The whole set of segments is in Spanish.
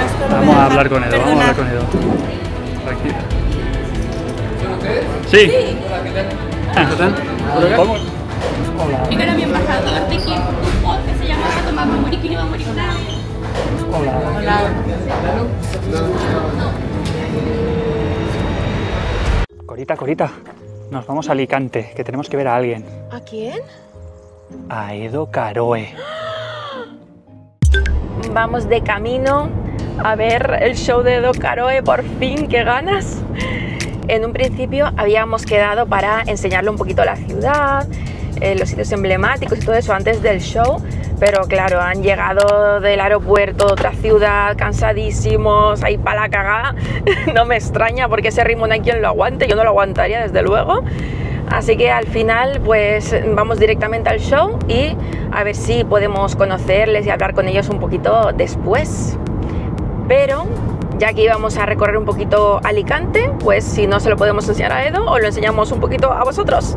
esto lo Vamos voy a dejar. hablar con Edo, vamos a hablar con Edo. Tranquila. Sí. ¿Cómo? Hola. Yo era mi embajador de aquí, un pod que se llama Tomás Mamoriki y Mamoriki. Hola. Corita, nos vamos a Alicante, que tenemos que ver a alguien. ¿A quién? A Edo Caroe. Vamos de camino a ver el show de Edo Caroe, por fin, qué ganas. En un principio habíamos quedado para enseñarle un poquito la ciudad, los sitios emblemáticos y todo eso antes del show, pero claro, han llegado del aeropuerto de otra ciudad, cansadísimos, ahí para la cagada. No me extraña porque ese ritmo no hay quien lo aguante, yo no lo aguantaría desde luego. Así que al final pues vamos directamente al show y a ver si podemos conocerles y hablar con ellos un poquito después. Pero ya que íbamos a recorrer un poquito Alicante, pues si no se lo podemos enseñar a Edo, os lo enseñamos un poquito a vosotros.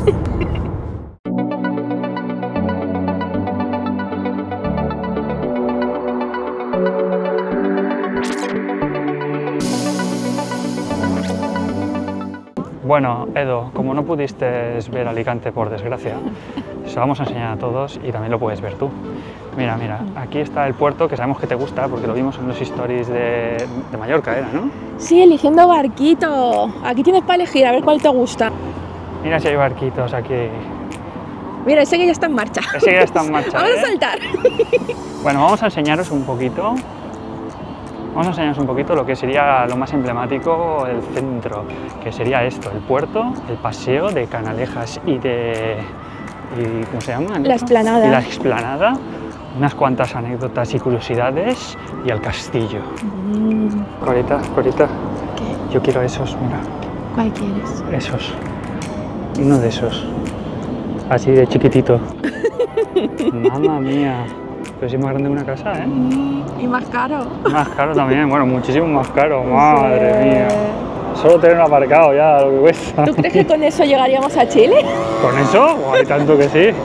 Bueno, Edo, como no pudiste ver Alicante por desgracia, se lo vamos a enseñar a todos y también lo puedes ver tú. Mira, aquí está el puerto que sabemos que te gusta porque lo vimos en los stories de Mallorca, ¿era, no? Sí, eligiendo barquito. Aquí tienes para elegir, a ver cuál te gusta. Mira si hay barquitos aquí. Mira, ese que ya está en marcha. Ese que ya está en marcha. Vamos a saltar. Bueno, vamos a enseñaros un poquito. Vamos a enseñaros un poquito lo que sería lo más emblemático, el centro, que sería esto, el puerto, el paseo de Canalejas y ¿cómo se llama? La explanada. Y la explanada, unas cuantas anécdotas y curiosidades y el castillo. Corita, ¿Qué? yo quiero esos, mira. ¿Cuál quieres? Esos. Uno de esos. Así de chiquitito. Mamma mía. Pero sí es más grande que una casa, ¿eh? Y más caro. Más caro también, bueno, muchísimo más caro, madre mía. Solo tenerlo aparcado ya, lo que cuesta. ¿Tú crees que con eso llegaríamos a Chile? ¿Con eso? Oh, hay tanto que sí.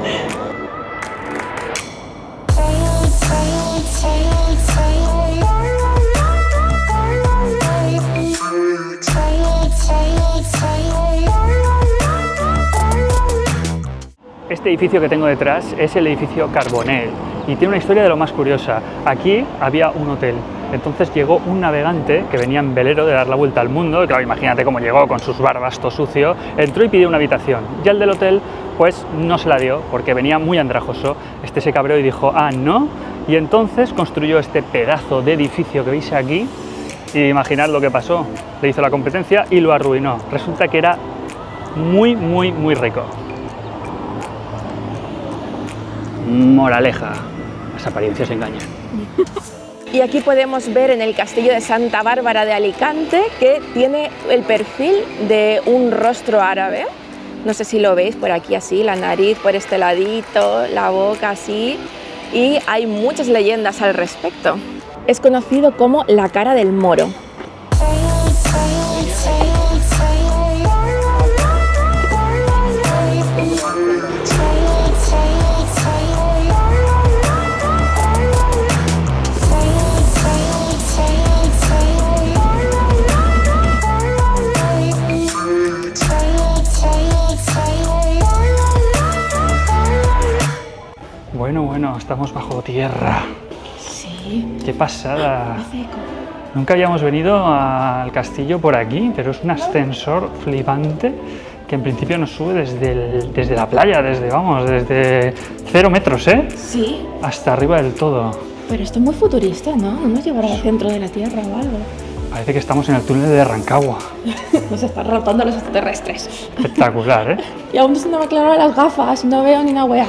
Este edificio que tengo detrás es el edificio Carbonell y tiene una historia de lo más curiosa. Aquí había un hotel, entonces llegó un navegante que venía en velero de dar la vuelta al mundo, claro, imagínate cómo llegó con sus barbas todo sucio, entró y pidió una habitación, y el del hotel pues no se la dio porque venía muy andrajoso, este se cabreó y dijo, ah, no, y entonces construyó este pedazo de edificio que veis aquí, y imaginad lo que pasó, le hizo la competencia y lo arruinó, resulta que era muy rico. Moraleja, las apariencias engañan. Y aquí podemos ver en el castillo de Santa Bárbara de Alicante que tiene el perfil de un rostro árabe. No sé si lo veis por aquí así, la nariz por este ladito, la boca así. Y hay muchas leyendas al respecto. Es conocido como la cara del moro. Bueno, estamos bajo tierra. Sí. ¡Qué pasada! Nunca habíamos venido al castillo por aquí, pero es un ascensor flipante que en principio nos sube desde la playa, desde 0 metros, ¿eh? Sí. Hasta arriba del todo. Pero esto es muy futurista, ¿no? No nos llevará al centro de la Tierra o algo. Parece que estamos en el túnel de Rancagua. Nos están rotando los extraterrestres. Espectacular, ¿eh? Y aún no me aclaro las gafas, no veo ni una wea.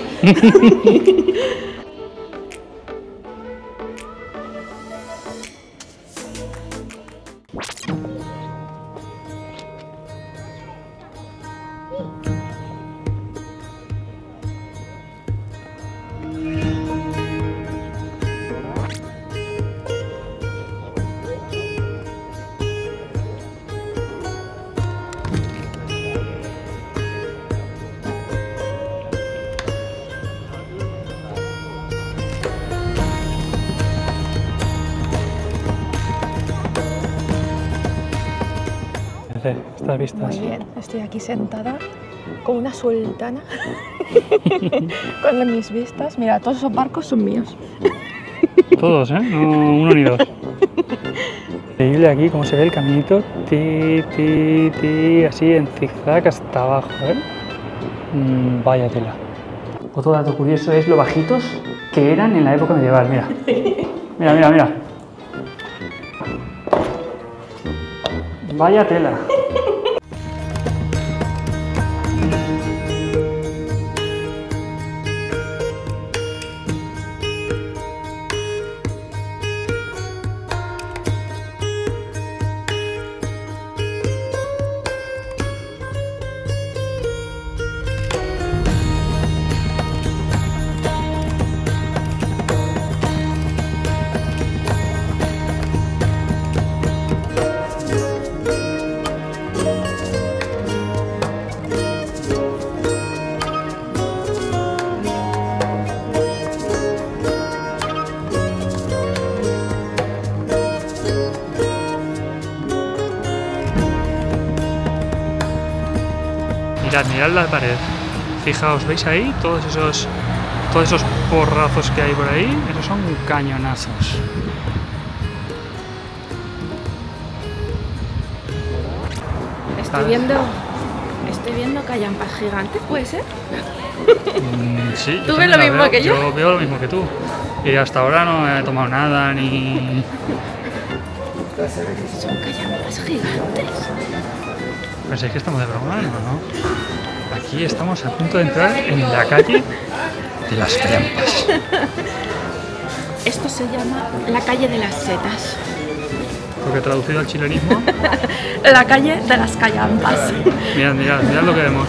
parece estas vistas? Muy bien, estoy aquí sentada como una sultana con mis vistas. Mira, todos esos barcos son míos. Todos, ¿eh? No uno ni dos. Increíble aquí cómo se ve el caminito, así en zigzag hasta abajo, ¿eh? Vaya tela. Otro dato curioso es lo bajitos que eran en la época medieval, mira. Mira, mira, mira. Vaya tela. Mirad la pared. Fijaos, ¿veis ahí? Todos esos porrazos que hay por ahí, esos son cañonazos. Estoy viendo callampas gigantes, ¿puede ser? Sí, ¿Tú ves lo mismo que yo? Yo veo lo mismo que tú. Y hasta ahora no he tomado nada ni... Son callampas gigantes. ¿Pensáis que estamos de broma? No. Aquí estamos a punto de entrar en la calle de las callampas. Esto se llama la calle de las setas. Porque traducido al chilenismo... La calle de las callampas. Mirad lo que vemos.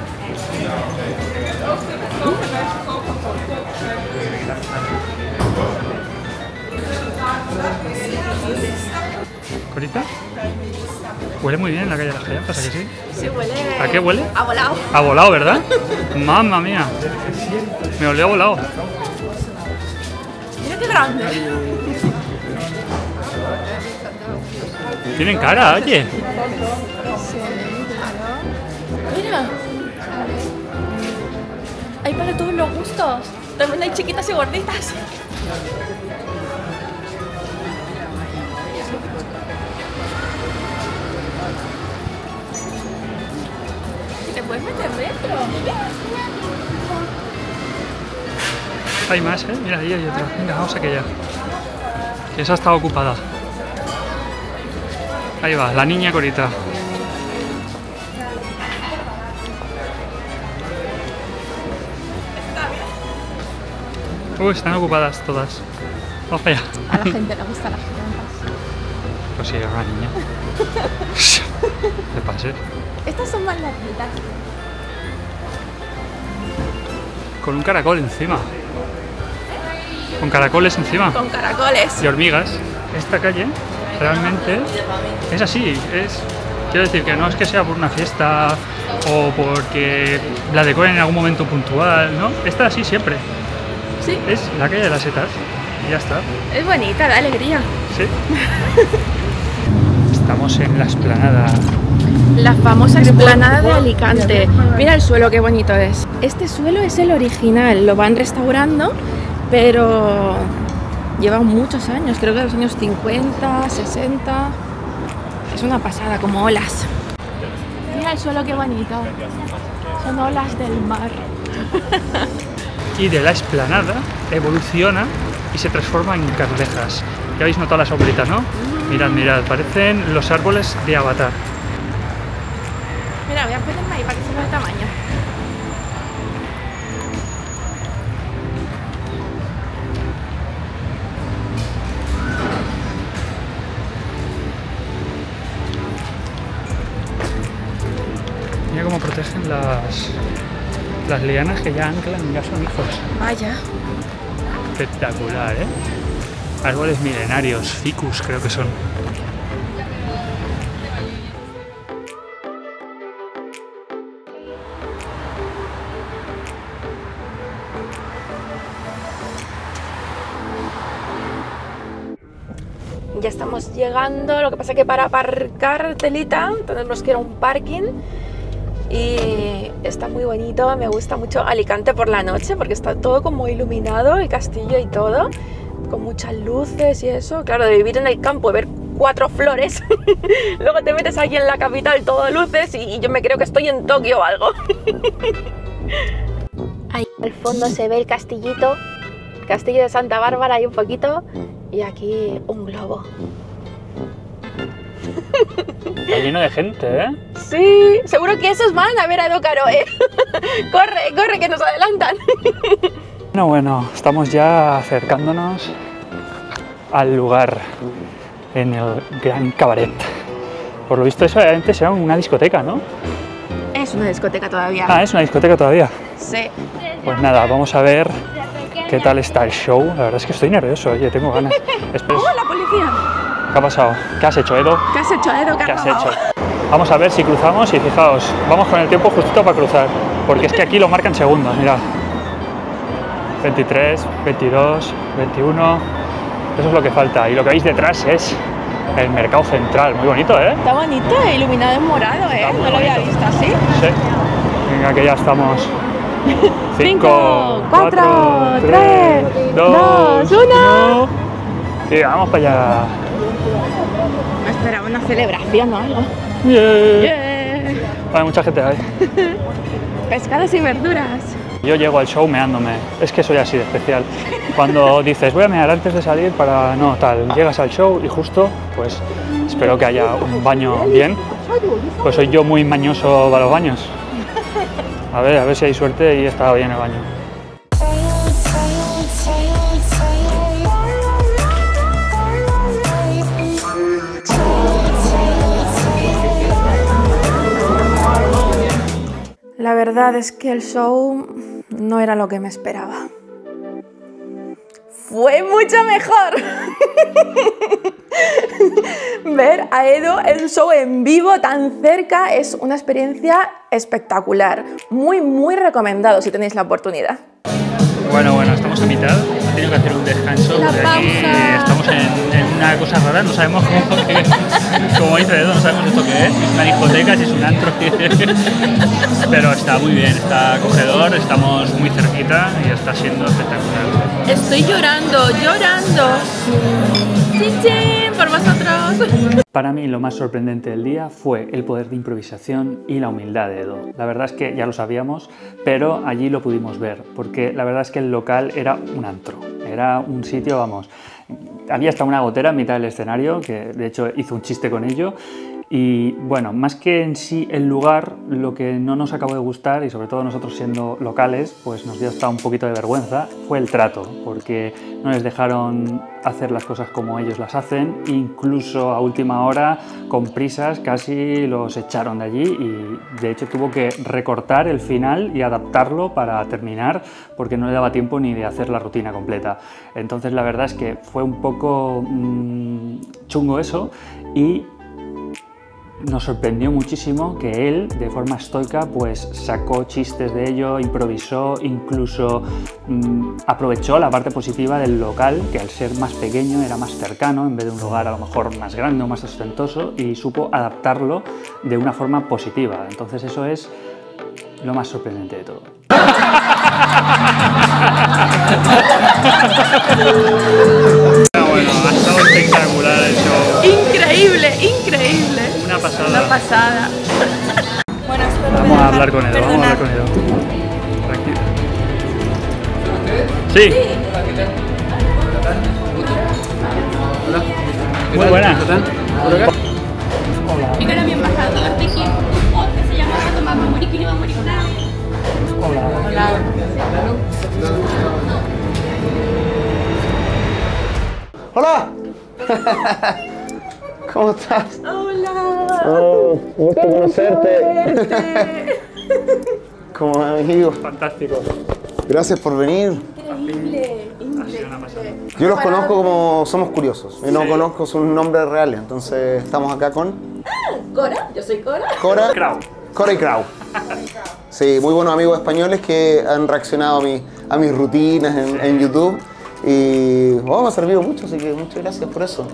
¿Corita? Huele muy bien la calle de las callampas, ¿a que sí? Sí, huele... ¿A qué huele? A volado. A volado, ¿verdad? ¡Mamma mía! Me olió a volado. Mira qué grande. Tienen cara, oye. Mira. Hay para todos los gustos. También hay chiquitas y gorditas. ¿Te puedes meter dentro? Hay más, ¿eh? Mira, ahí hay otra. Venga, vamos a aquella. Que esa está ocupada. Ahí va, la niña Corita. Uy, están ocupadas todas. Vamos para allá. A la gente le gustan las gigantas. Pues sí, es una niña. ¿Qué pasa? Estas son más larguitas. Con un caracol encima. Con caracoles encima. Con caracoles. Y hormigas. Esta calle realmente es así. Quiero decir que no es que sea por una fiesta o porque la decoren en algún momento puntual, ¿no? Está así siempre. Sí. Es la calle de las setas. Y ya está. Es bonita, da alegría. Sí. Estamos en la explanada. La famosa explanada de Alicante. Mira el suelo, qué bonito es. Este suelo es el original, lo van restaurando, pero lleva muchos años, creo que de los años 50, 60. Es una pasada, como olas. Mira el suelo, qué bonito. Son olas del mar. Y de la explanada evoluciona y se transforma en carrejas. Ya habéis notado las sombritas, ¿no? Mirad, mirad, parecen los árboles de Avatar. Mira, voy a ponerme ahí para que se vea el tamaño. Mira cómo protegen las lianas que ya anclan y ya son hijos. Vaya. Espectacular, ¿eh? Árboles milenarios, ficus creo que son. Ya estamos estamos llegando, lo que pasa es que para aparcar telita tenemos que ir a un parking y está muy bonito, me gusta mucho Alicante por la noche porque está todo como iluminado, el castillo y todo, con muchas luces y eso, claro, de vivir en el campo, ver 4 flores, luego te metes aquí en la capital, todo luces y yo me creo que estoy en Tokio o algo. Ahí al fondo se ve el castillito, castillo de Santa Bárbara ahí un poquito y aquí un globo. Está lleno de gente, ¿eh? Sí, seguro que esos van a ver a Edo Caroe. Corre, corre, que nos adelantan. Bueno, estamos ya acercándonos al lugar, en el Gran Cabaret. Por lo visto eso antes era una discoteca, ¿no? Es una discoteca todavía. Ah, es una discoteca todavía. Sí. Pues nada, vamos a ver qué tal está el show. La verdad es que estoy nervioso, oye, tengo ganas. Espera. ¡Oh, la policía! ¿Qué ha pasado? ¿Qué has hecho, Edo? ¿Qué has hecho, Edo? ¿Qué has hecho? Vamos a ver si cruzamos y fijaos, vamos con el tiempo justito para cruzar, porque es que aquí lo marcan segundos, mirad. 23, 22, 21, eso es lo que falta. Y lo que veis detrás es el mercado central, muy bonito, ¿eh? Está bonito, iluminado en morado, ¿eh? No lo había visto así. Sí. Venga, que ya estamos. 5, 4, 3, 2, 1. Y vamos para allá. Espera, una celebración o algo. Yeah. Yeah. Hay mucha gente ahí. Pescados y verduras. Yo llego al show meándome, es que soy así de especial. Cuando dices voy a mear antes de salir para no tal, llegas al show y justo, pues espero que haya un baño bien, pues soy yo muy mañoso para los baños. A ver si hay suerte y está bien el baño. La verdad es que el show no era lo que me esperaba. Fue mucho mejor. Ver a Edo en un show en vivo tan cerca es una experiencia espectacular. Muy, muy recomendado si tenéis la oportunidad. Bueno, estamos a mitad. Ha tenido que hacer un descanso. Una porque aquí pausa. estamos en una cosa rara, no sabemos como dice Edo, no sabemos esto qué es. Es una discoteca, si es un antro. Pero está muy bien, está acogedor, estamos muy cerquita y está siendo espectacular. Estoy llorando. Chin, chin, por vosotros. Para mí lo más sorprendente del día fue el poder de improvisación y la humildad de Edo. La verdad es que ya lo sabíamos, pero allí lo pudimos ver, porque la verdad es que el local era un antro, era un sitio, vamos, había hasta una gotera en mitad del escenario, que de hecho hizo un chiste con ello. Y bueno, más que en sí el lugar, lo que no nos acabó de gustar, y sobre todo nosotros siendo locales, pues nos dio hasta un poquito de vergüenza, fue el trato, porque no les dejaron hacer las cosas como ellos las hacen, incluso a última hora, con prisas, casi los echaron de allí y de hecho tuvo que recortar el final y adaptarlo para terminar, porque no le daba tiempo ni de hacer la rutina completa. Entonces la verdad es que fue un poco chungo eso y nos sorprendió muchísimo que él, de forma estoica, pues sacó chistes de ello, improvisó, incluso aprovechó la parte positiva del local, que al ser más pequeño era más cercano, en vez de un lugar a lo mejor más grande o más ostentoso, y supo adaptarlo de una forma positiva. Entonces eso es lo más sorprendente de todo. Bueno, ha estado espectacular el show. Increíble, increíble. Una pasada. Una pasada. Bueno, esto lo Vamos a hablar con él, vamos a hablar con él. Tranquilo. Sí. Muy buena. Digo a mi embajador de aquí, que se llama Tomás Mamoriki, no Mamoriki. Hola. ¡Hola! ¿Cómo estás? Hola. Oh, gusto conocerte. Como amigo. Fantástico. Gracias por venir. Increíble, increíble. Yo los conozco como Somos Curiosos. Y no conozco sus nombres reales. Entonces estamos acá con Cora, yo soy Cora. Cora. Krau. Cora y Krau. Sí, muy buenos amigos españoles que han reaccionado a mis rutinas en YouTube. Y oh, me ha servido mucho, así que muchas gracias por eso.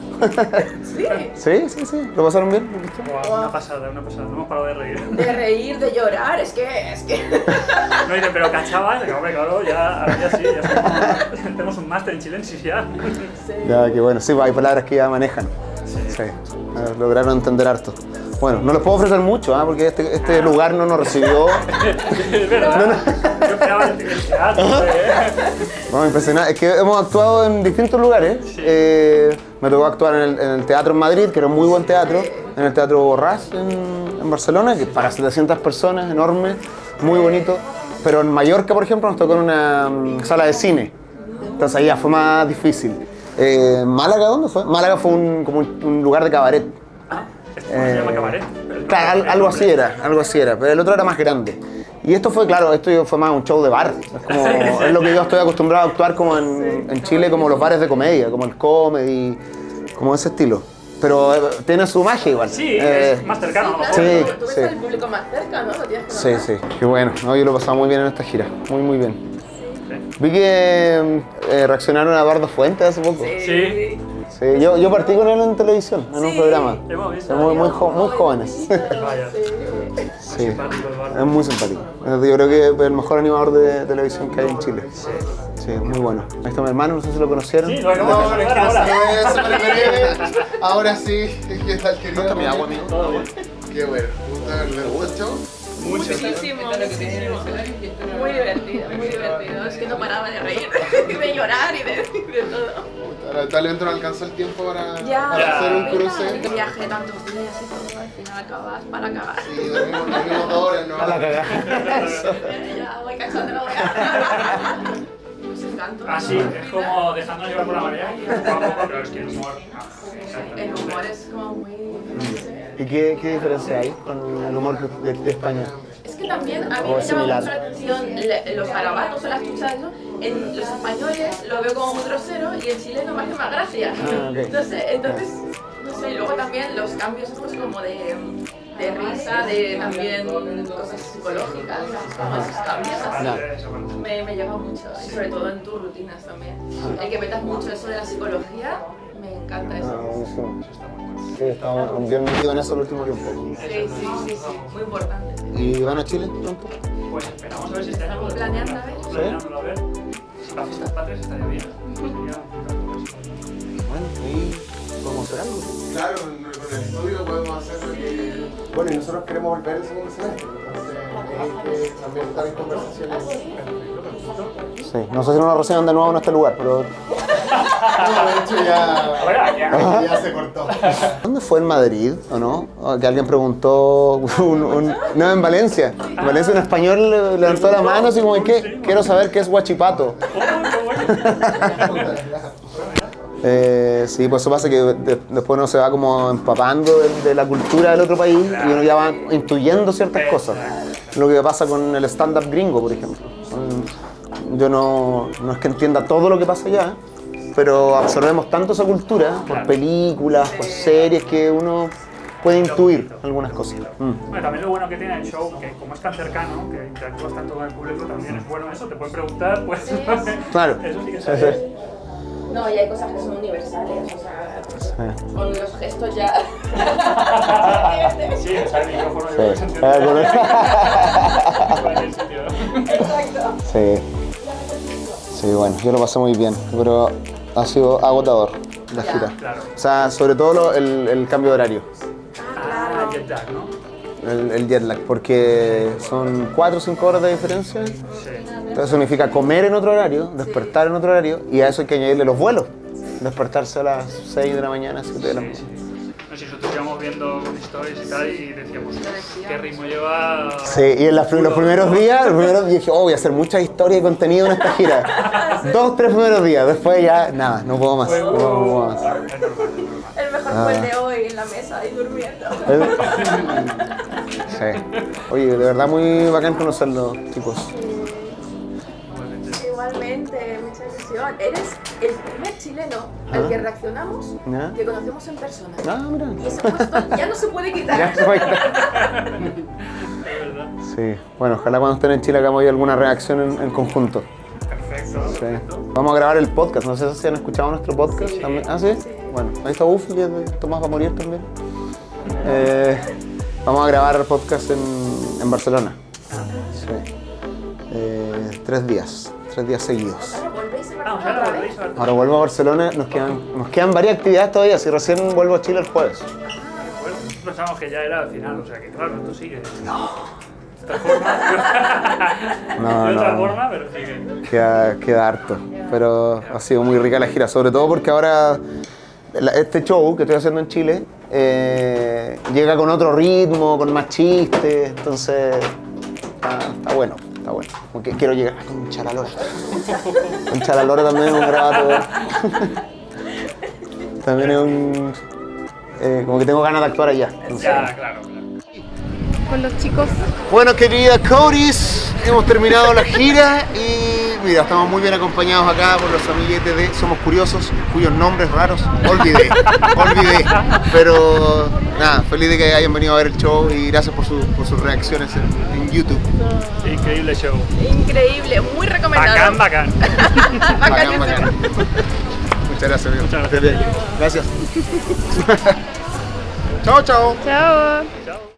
Sí. Sí. ¿Lo pasaron bien? Wow, una pasada, no hemos parado de reír. De reír, de llorar, es que... No, dice, pero cachabas, hombre, claro, ya sí, tenemos un máster en chilensis ya. Ya, qué bueno. Sí, hay palabras que ya manejan. Sí. Lograron entender harto. Bueno, no les puedo ofrecer mucho, porque este lugar no nos recibió. Es verdad. Yo esperaba el teatro. No, impresionante. Es que hemos actuado en distintos lugares. Sí. Me tocó actuar en el teatro en Madrid, que era un muy buen teatro. En el Teatro Borràs en Barcelona, que para 700 personas, enorme, muy bonito. Pero en Mallorca, por ejemplo, nos tocó en una sala de cine. Entonces ahí ya fue más difícil. ¿Málaga dónde fue? Málaga fue como un lugar de cabaret. Se llama cabaret. Claro, algo así era, pero el otro era más grande. Y esto fue más un show de bar. Es lo que yo estoy acostumbrado a actuar como en Chile, como los bares de comedia, como el comedy, como ese estilo. Pero tiene su magia igual. Sí, es más cercano. Sí, claro, tú ves al público más cerca, ¿no? Lo tienes que Sí, qué bueno. No, yo lo he pasado muy bien en esta gira, muy bien. Vi que reaccionaron a Eduardo Fuentes hace poco. Sí. Sí, yo partí con él en televisión, en un programa. Hemos visto. Muy jóvenes. Vaya. Sí, Simpático el barco. es muy simpático. Yo creo que es el mejor animador de televisión que hay en Chile. Sí, muy bueno. Ahí está mi hermano, no sé si lo conocieron. Sí, lo acabamos de saludar ahora. Ahora sí, ¿qué tal, querido? ¿No está mi agua, amigo? Todo bien. Qué bueno. ¿Le gusta el show? Muchísimo. Muy divertido. Es que no paraba de reír, de llorar y de todo. Talento no alcanza el tiempo para Ya. hacer un cruce. Viajé tantos días y todo, al final acabas para cagar. Sí, dormimos 2 horas, ¿no? A la cagada. Ya voy cachando, no voy a... Pues encanto. Así, es como dejándonos llevar por la marea. Poco a poco, pero es que el humor. El humor es como muy... no sé. ¿Y qué diferencia hay con el humor de España? Es que también a mí ¿O me es llama similar? mucho la atención los garabatos o las chuchadas, ¿no? En los españoles lo veo como muy grosero y en chileno me hace más gracia. Ok. No sé, entonces, no sé, y luego también los cambios estos como de risa, de también cosas psicológicas, como esos cambios así. Me llama mucho, y sobre todo en tus rutinas también. El que metas mucho eso de la psicología, me encanta eso. Sí, estamos bien metidos en eso el último tiempo. Sí, muy importante. ¿Y van a Chile pronto? Pues esperamos a ver si este año podemos. Planeando a ver. Planeándolo a ver. Si las fiestas patrias estaría bien. Sería Bueno, ahí podemos hacer algo. Claro, con el estudio podemos hacer lo que... Bueno, y nosotros queremos volver el segundo semestre. Entonces, también estar en conversaciones. Sí, no sé si nos reciban de nuevo en este lugar, pero... No, de hecho ya se cortó. ¿Dónde fue en Madrid, o no? O que alguien preguntó, no, en Valencia. En Valencia un español levantó la mano así como, ¿qué? Quiero saber qué es huachipato. Sí, pues eso pasa que después uno se va como empapando de la cultura del otro país y uno ya va intuyendo ciertas cosas. Lo que pasa con el stand-up gringo, por ejemplo. Yo no es que entienda todo lo que pasa allá, pero absorbemos tanto esa cultura por películas, por series, que uno puede intuir algunas cosas. Bueno, también lo bueno que tiene el show, que como es tan cercano, que interactúas tanto con el público, también es bueno eso, te pueden preguntar, pues... Claro. Eso sí que Sí, sabes. sí. No, y hay cosas que son universales, o sea, con los gestos ya. Sí, usar el micrófono yo creo que se Sí. entiende. En cualquier sitio, ¿no? Exacto. Sí. Sí, bueno, yo lo pasé muy bien, pero ha sido agotador la gira. Claro. O sea, sobre todo el cambio de horario, Ah, jet lag, ¿no? el jet lag, porque son 4 o 5 horas de diferencia. Sí. Entonces significa comer en otro horario, despertar en otro horario, y a eso hay que añadirle los vuelos. Despertarse a las 6 de la mañana, 7 de la mañana. No sé, nosotros íbamos viendo stories y tal y decíamos, ¿qué ritmo lleva? Sí, y en los primeros días dije, oh, voy a hacer muchas historias y contenido en esta gira. 2, 3 primeros días, después ya, nada, no puedo más. No puedo más. Es normal, es normal. El mejor fue el de hoy en la mesa ahí durmiendo. Sí. Oye, de verdad muy bacán conocerlos, chicos. Igualmente, mucha ilusión. Eres el primer chileno al que reaccionamos ¿Ya? que conocemos en persona. Ah, mira. Y ese puesto ya no se puede quitar. Ya se fue. Sí, bueno, ojalá cuando estén en Chile hagamos ahí alguna reacción en conjunto. Perfecto. Sí. Sí. Vamos a grabar el podcast, no sé si han escuchado nuestro podcast también. ¿Ah, sí? Bueno, ahí está Buffy, que es de Tomás va a morir también. Vamos a grabar el podcast en Barcelona. Sí. 3 días seguidos. Ahora vuelvo a Barcelona, nos quedan varias actividades todavía, si recién vuelvo a Chile el jueves. Bueno, nosotros pensábamos que ya era al final, o sea que claro, esto sigue. No. De otra forma, de otra forma, pero sigue. Queda harto, pero ha sido muy rica la gira, sobre todo porque ahora este show que estoy haciendo en Chile llega con otro ritmo, con más chistes, entonces está bueno. Está bueno, porque quiero llegar con Chalalora. Con Chalalora también es un grabato. También es un... como que tengo ganas de actuar allá. Entonces, Ya, claro. Con los chicos. bueno, querida Codis, hemos terminado la gira y mira, estamos muy bien acompañados acá por los amiguetes de Somos Curiosos, cuyos nombres raros olvidé. Pero nada, feliz de que hayan venido a ver el show y gracias por sus reacciones en YouTube. Increíble show. Increíble, muy recomendado. Bacán. Bacán. Muchas gracias, amigo. Muchas gracias. Gracias. Chao. Chao. Chao.